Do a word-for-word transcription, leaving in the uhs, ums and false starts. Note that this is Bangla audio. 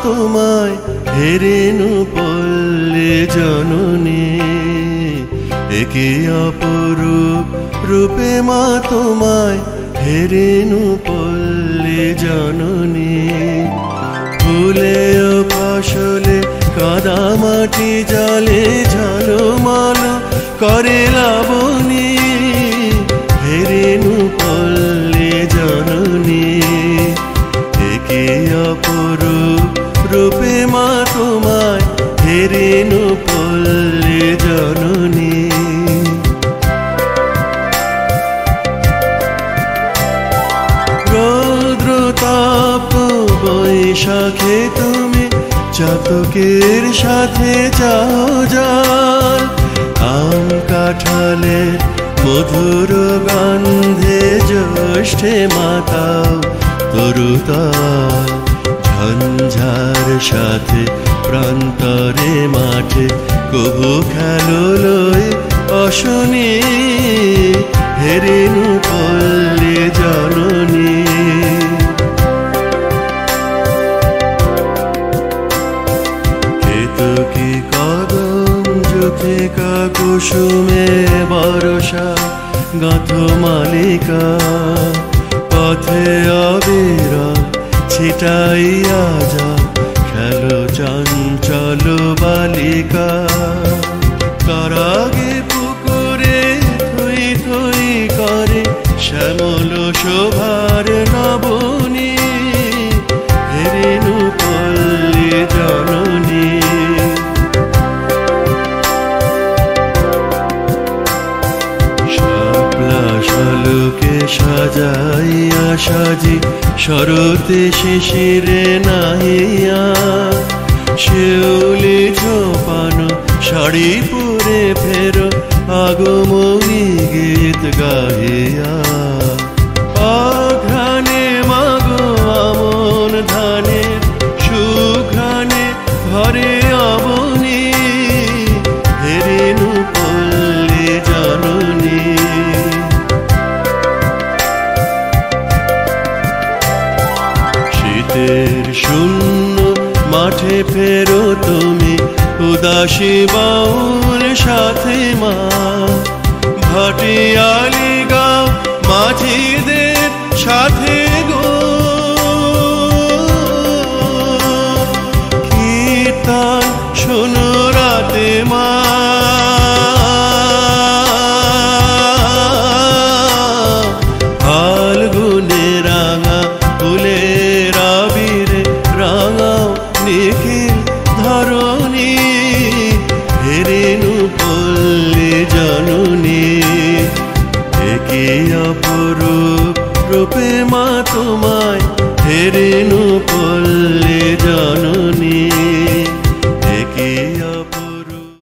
তোমায় হেরেনু পল্লে জননী একে অপরূপ রূপে মা তোমায় হেরেনু পল্লে জননী ফুলে ও ফসলে কাদা মাটি জলে ঝলমল করে লাবণী হেরেনু পল্লে জননী একে অপরূপ রূপে মা তোমায় হেরেনু পল্লে জননী রৌদ্র তাপ বৈশাখে তুমি চাতকের সাথে যাও জল আম কাঁঠালের মধুর গন্ধে জ্যৈষ্ঠে মাতাও তরুতল ঝঞ্ঝার সাথে প্রান্তরে মাঠে কবু খেলো লই অশনি হেরেনু পল্লে জননী কেতকী কদম জ্যোতিকা কুসুমে বর্ষা গাঁথ মালিকা পথে অবিরল ছিটাইয়া যা খেলো চঞ্চল বালিকা কারাগে পুকুরে থই থই করে শ্যামল শোভার নবনী হেরেনু পল্লে জননী শাপলা শালুকে সাজাইয়া সাজি শরতে শিশিরে নাহিয়া শিউলি ঝোপানো শাড়ি পরে ফেরো আগমনী গীত গাহিয়া অঘ্রাণে মাগো আমন ধানের সুঘ্রাণে ভরে অবনী হেরেনু পল্লে জননী শীতের শূন্য মাঠে ফেরো তুমি উদাসী বাউল সাথে মা ভাটিয়ালি গাও মাঝিদের সাথে গো কীর্তন শোনো রাতে মা ফাল্গুনে রাঙা ফুলের আবিরে রাঙাও নিখিল ধরণী হেরেনু পল্লে জননী একে অপরূপ রূপে মা তোমায় হেরেনু